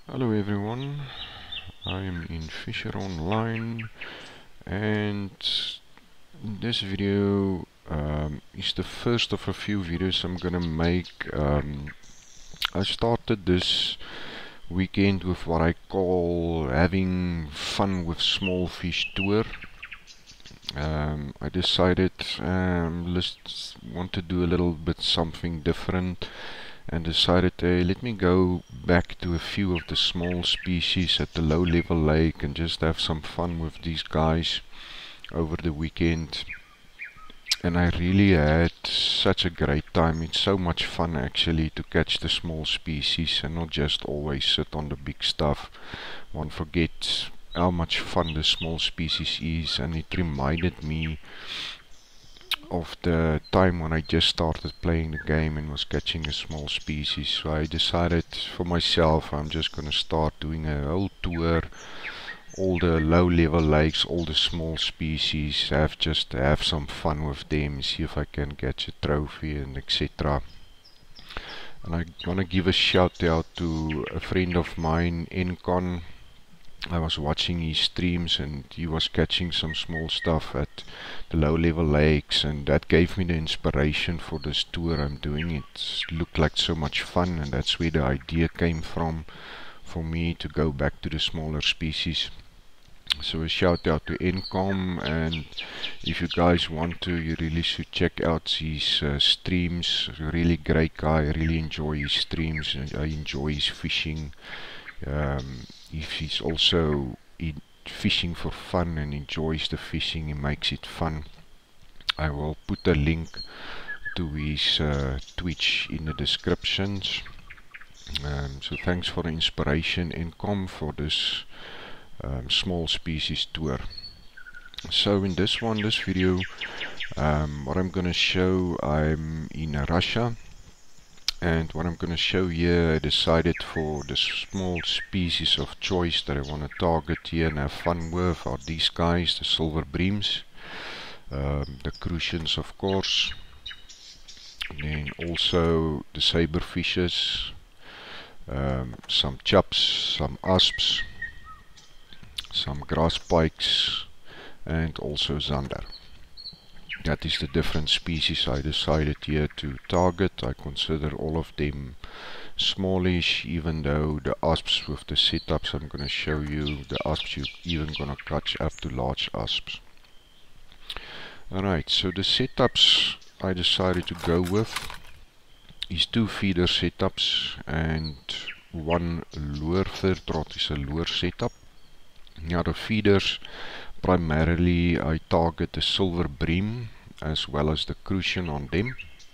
Hello everyone, I am in Fisher Online, and this video is the first of a few videos I'm gonna make. I started this weekend with what I call having fun with small fish tour. I decided let's want to do a little bit something different, and decided let me go back to a few of the small species at the low level lake and just have some fun with these guys over the weekend. And I really had such a great time. It's so much fun actually to catch the small species and not just always sit on the big stuff. One forgets how much fun the small species is, and it reminded me of the time when I just started playing the game and was catching a small species. So I decided for myself I'm just gonna start doing a whole tour, all the low level lakes, all the small species, have some fun with them, see if I can catch a trophy and etc. And I wanna give a shout out to a friend of mine, Encon. I was watching his streams and he was catching some small stuff at the low level lakes, and that gave me the inspiration for this tour I'm doing. It looked like so much fun, and that's where the idea came from for me to go back to the smaller species. So a shout out to Encom, and if you guys want to, you really should check out his streams. Really great guy, I really enjoy his streams, and I enjoy his fishing. If he's also fishing for fun and enjoys the fishing, he makes it fun. I will put a link to his Twitch in the descriptions. So thanks for the inspiration, Encom, for this small species tour. So in this video, what I'm gonna show, I'm in Russia. And what I'm going to show here, I decided for the small species of choice that I want to target here and have fun with are these guys, the silver breams, the crucians of course, and then also the saberfishes, some chops, some asps, some grass pikes, and also zander. That is the different species I decided here to target. I consider all of them smallish, even though the asps with the setups I'm going to show you, the asps you're even going to catch up to large asps. Alright, so the setups I decided to go with is 2 feeder setups and 1 lure. Third rod is a lure setup. Now the feeders, primarily I target the silver bream as well as the crucian on them.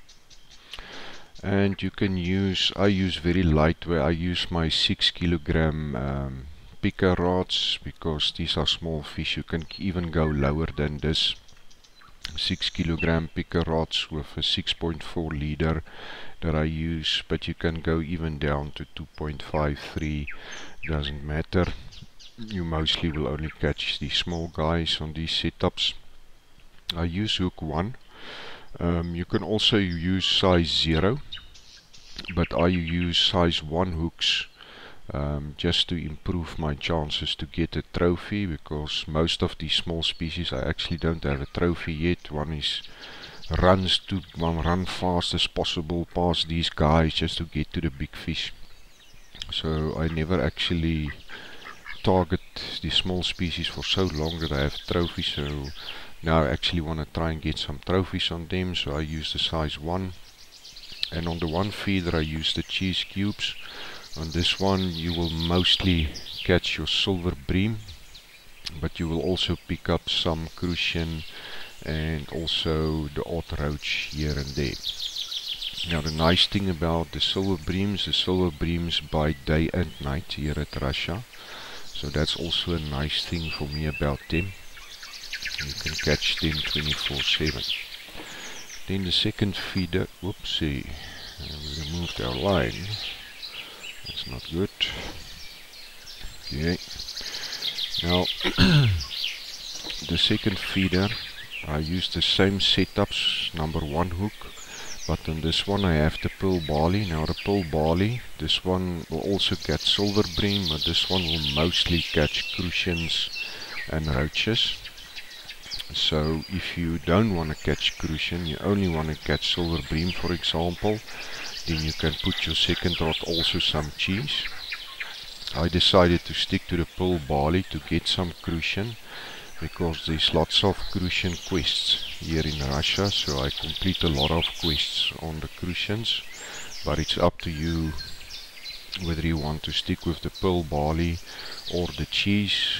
And you can use, I use very lightweight, I use my 6 kilogram picker rods because these are small fish. You can even go lower than this. 6 kilogram picker rods with a 6.4 leader that I use, but you can go even down to 2.53, doesn't matter. You mostly will only catch the small guys on these setups. I use hook 1. You can also use size 0, but I use size 1 hooks just to improve my chances to get a trophy, because most of these small species I actually don't have a trophy yet. One run fast as possible past these guys just to get to the big fish. So I never actually target the small species for so long that I have trophies. So now I actually want to try and get some trophies on them, so I use the size 1. And on the 1 feeder I use the cheese cubes. On this one you will mostly catch your silver bream, but you will also pick up some crucian and also the odd roach here and there. Now the nice thing about the silver breams bite day and night here at Russia. So that's also a nice thing for me about them. You can catch them 24/7. Then the second feeder, whoopsie, we removed our line. That's not good. Okay. Now the second feeder, I use the same setups, number 1 hook, but on this one I have the pearl barley. Now the pearl barley, this one will also catch silver bream, but this one will mostly catch crucians and roaches. So if you don't want to catch crucian, you only want to catch silver bream for example, then you can put your second rod also some cheese. I decided to stick to the pearl barley to get some crucian, because there's lots of crucian quests here in Russia, so I complete a lot of quests on the crucians, but it's up to you whether you want to stick with the pearl barley or the cheese.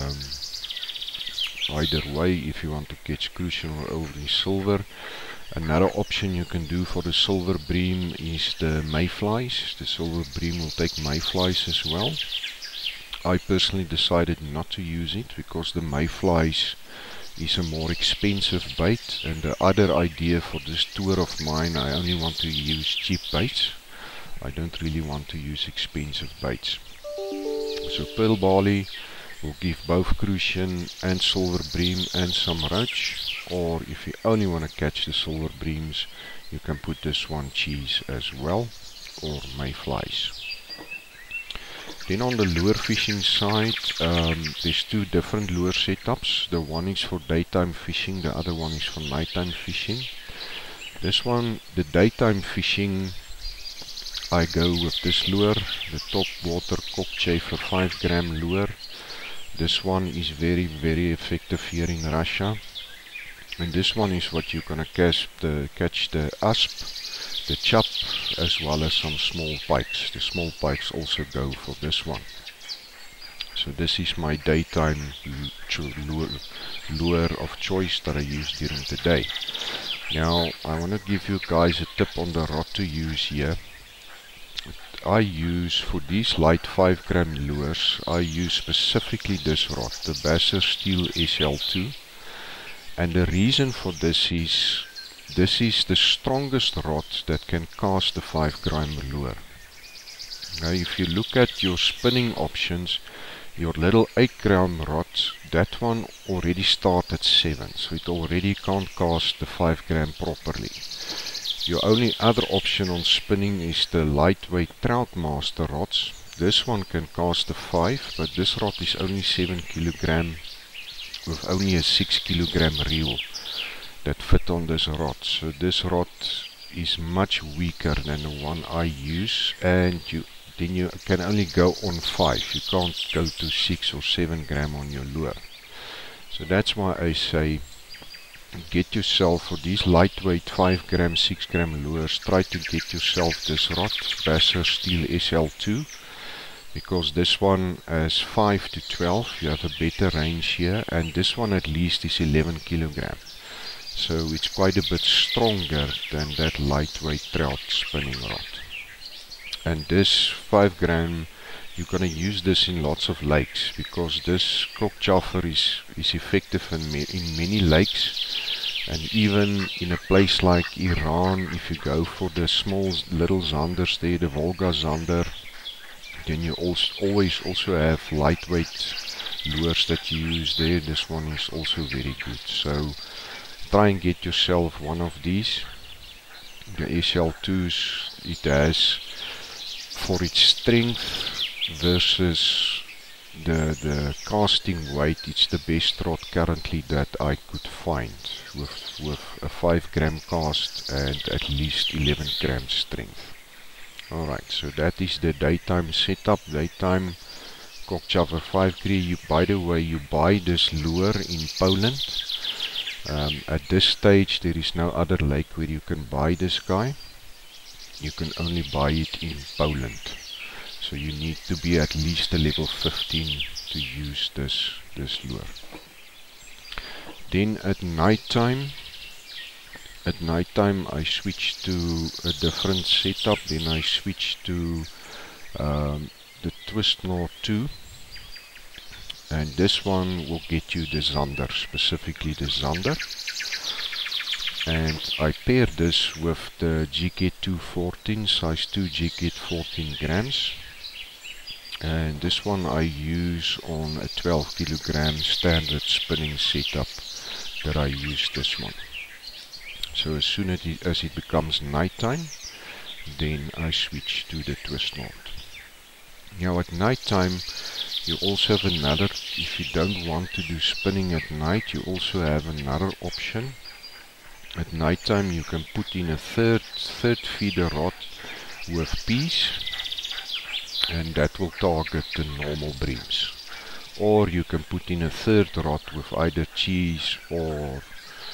Either way, if you want to catch crucian or only silver. Another option you can do for the silver bream is the mayflies. The silver bream will take mayflies as well. I personally decided not to use it because the mayflies is a more expensive bait, and the other idea for this tour of mine, I only want to use cheap baits. I don't really want to use expensive baits. So pearl barley will give both crucian and silver bream and some roach, or if you only want to catch the silver breams, you can put this one cheese as well, or mayflies. Then on the lure fishing side, there's two different lure setups. The one is for daytime fishing, the other one is for nighttime fishing. This one, the daytime fishing, I go with this lure, the top water cockchafer 5 gram lure. This one is very effective here in Russia, and this one is what you're gonna catch the asp, the chub, as well as some small pikes. The small pikes also go for this one. So this is my daytime lure of choice that I use during the day. Now I want to give you guys a tip on the rod to use here. I use for these light 5 gram lures, I use specifically this rod, the Basser Steel SL2, and the reason for this is the strongest rod that can cast the 5 gram lure. Now if you look at your spinning options, your little 8 gram rod, that one already starts at 7, so it already can't cast the 5 gram properly. Your only other option on spinning is the lightweight Troutmaster rods. This one can cast a 5, but this rod is only 7 kg with only a 6 kg reel that fit on this rod. So this rod is much weaker than the one I use, and then you can only go on 5. You can't go to 6 or 7 gram on your lure. So that's why I say, get yourself for these lightweight 5 gram, 6 gram lures, try to get yourself this rod, Basser Steel SL2, because this one has 5 to 12, you have a better range here, and this one at least is 11 kg. So it's quite a bit stronger than that lightweight trout spinning rod. And this 5 gram, you're going to use this in lots of lakes, because this cockchafer is effective in many lakes, and even in a place like Iran, if you go for the small little zanders there, the Volga zander, then you always also have lightweight lures that you use there. This one is also very good, so try and get yourself one of these. The SL2s, it has, for its strength versus the casting weight, it's the best rod currently that I could find, with a 5 gram cast and at least 11 gram strength. Alright, so that is the daytime setup, daytime cockchafer 5 gram. By the way, you buy this lure in Poland. At this stage there is no other lake where you can buy this guy. You can only buy it in Poland. So you need to be at least a level 15 to use this lure. Then at nighttime I switched to a different setup. Then I switched to the Twistnor 2, and this one will get you the zander, specifically the zander. And I pair this with the GK 214, size 2 GK 14 grams. And this one I use on a 12 kg standard spinning setup that I use this one. So as soon as it becomes nighttime, then I switch to the twist knot. Now at nighttime, you also have another, if you don't want to do spinning at night, you also have another option. At nighttime you can put in a third feeder rod with peas, and that will target the normal breams. Or you can put in a third rod with either cheese or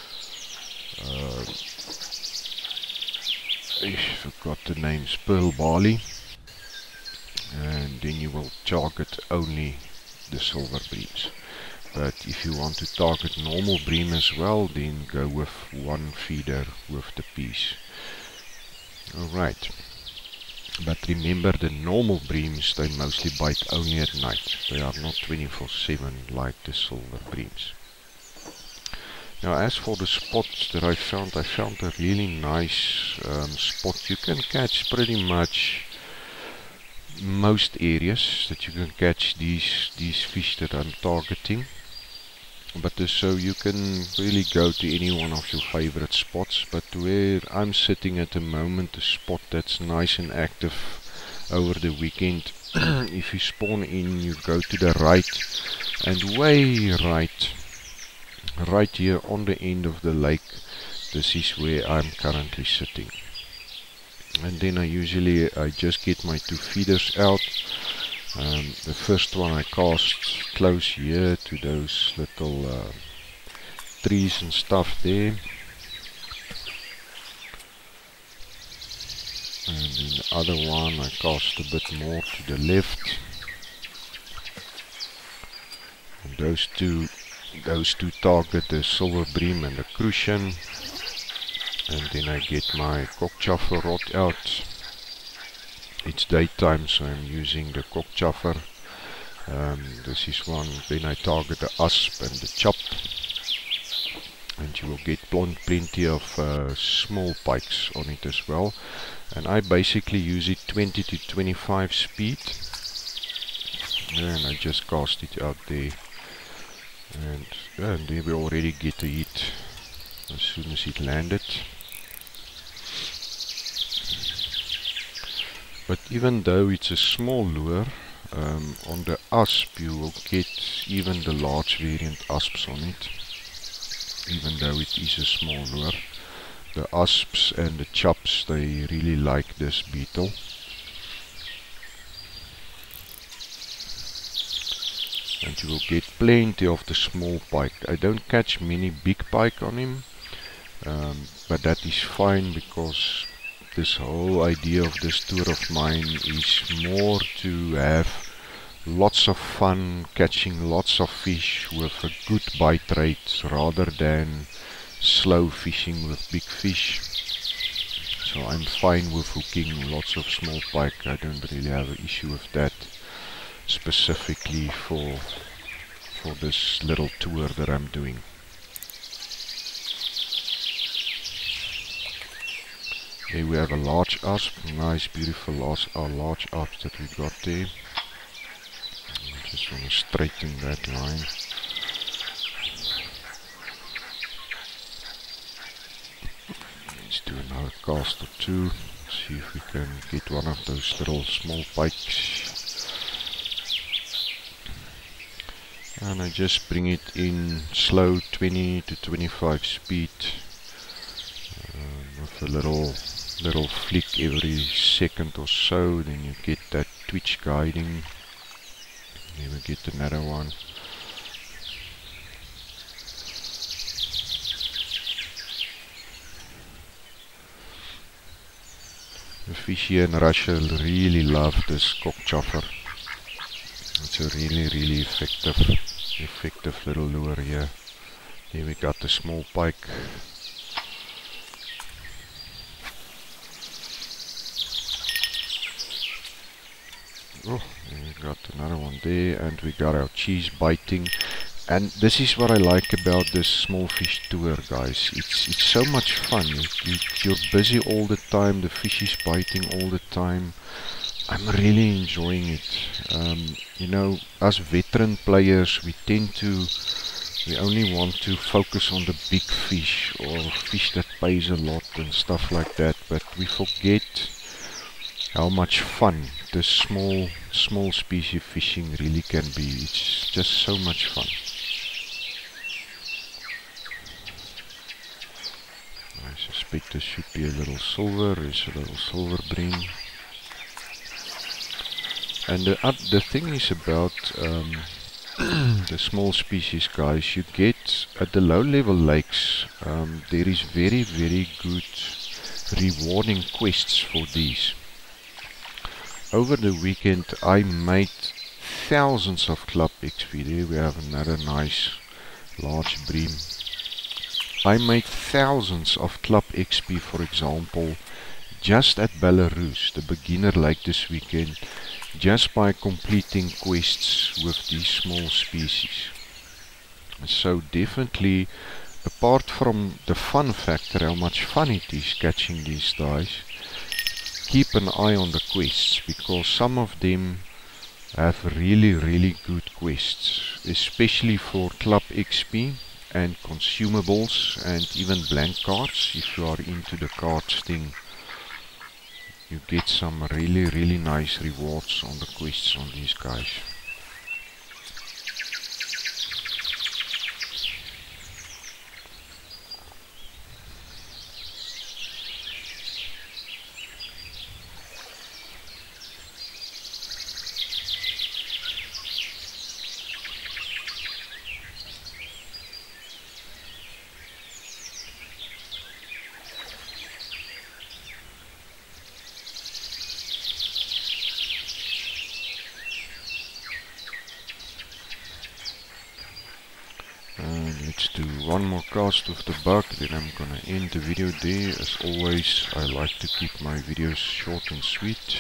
I forgot the names, pearl barley, and then you will target only the silver breams. But if you want to target normal bream as well, then go with one feeder with the peas. Alright, but remember, the normal breams, they mostly bite only at night. They are not 24/7 like the silver breams. Now as for the spots that I found a really nice spot. You can catch pretty much most areas that you can catch these fish that I'm targeting. But so you can really go to any one of your favorite spots. But where I'm sitting at the moment, the spot that's nice and active over the weekend, if you spawn in, you go to the right, and way right here on the end of the lake, this is where I'm currently sitting. And then I just get my 2 feeders out. The first one I cast close here to those little trees and stuff there, and then the other one I cast a bit more to the left, and those two target the silver bream and the crucian. And then I get my cockchafer rod out. It's daytime, so I'm using the cockchafer. This is one. Then I target the asp and the chop, and you will get plenty of small pikes on it as well. And I basically use it 20 to 25 speed, and I just cast it out there, and then we already get a hit as soon as it landed. But even though it's a small lure, on the asp you will get even the large variant asps on it, even though it is a small lure. The asps and the chops, they really like this beetle. And you will get plenty of the small pike. I don't catch many big pike on him, but that is fine, because this whole idea of this tour of mine is more to have lots of fun catching lots of fish with a good bite rate, rather than slow fishing with big fish. So I'm fine with hooking lots of small pike. I don't really have an issue with that, specifically for this little tour that I'm doing. Here we have a large asp, nice beautiful large asp that we got there. I just want to straighten that line. Let's do another cast or two, see if we can get one of those little small pikes. And I just bring it in slow, 20 to 25 speed, with a little flick every second or so. Then you get that twitch guiding. Then we get another one. The fish here in Russia really love this cockchafer. It's a really effective little lure here. Here we got the small pike. Oh, we got another one there, and we got our cheese biting. And this is what I like about this small fish tour, guys. It's so much fun. You're busy all the time, the fish is biting all the time. I'm really enjoying it. You know, as veteran players, we tend to We only want to focus on the big fish or fish that pays a lot and stuff like that, but we forget how much fun the small species fishing really can be. It's just so much fun. I suspect there should be a little silver. There's a little silver bream. And the thing is about the small species, guys, you get at the low level lakes, there is very good rewarding quests for these. Over the weekend I made thousands of club XP. There we have another nice large bream. I made thousands of club XP, for example, just at Belarus, the beginner lake, this weekend, just by completing quests with these small species. So definitely, apart from the fun factor, how much fun it is catching these guys, keep an eye on the quests, because some of them have really good quests, especially for club XP and consumables and even blank cards. If you are into the cards thing, you get some really nice rewards on the quests on these guys. Let's do one more cast with the bug, then I'm gonna end the video there. As always, I like to keep my videos short and sweet.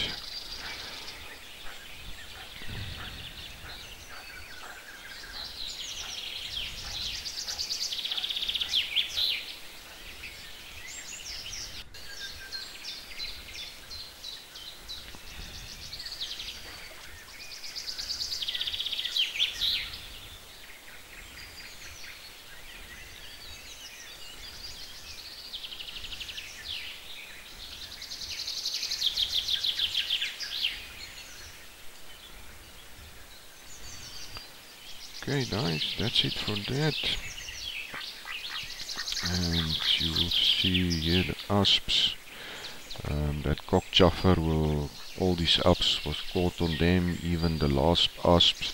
Okay guys, that's it for that. And you will see here the asps. That cockchafer will, all these asps was caught on them, even the last asps.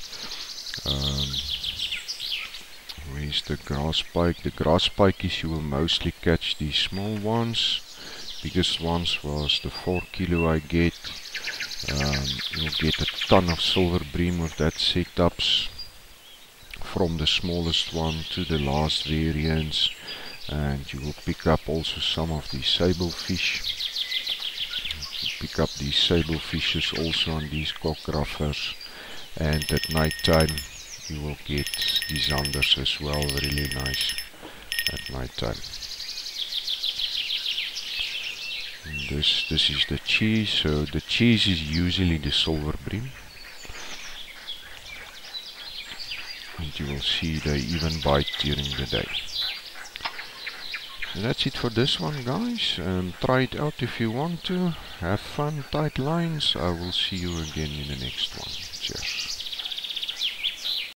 Where's the grass pike? The grass pikeys you will mostly catch these small ones. Biggest ones was the 4 kilo I get. You'll get a ton of silver bream with that setups, from the smallest one to the last variants, and you will pick up also some of these sablefish. Pick up these sablefishes also on these cockruffers, and at night time you will get these zanders as well, really nice at night time. This is the cheese. So the cheese is usually the silver bream. And you will see they even bite during the day. So that's it for this one, guys. Try it out if you want to. Have fun, tight lines. I will see you again in the next one. Cheers.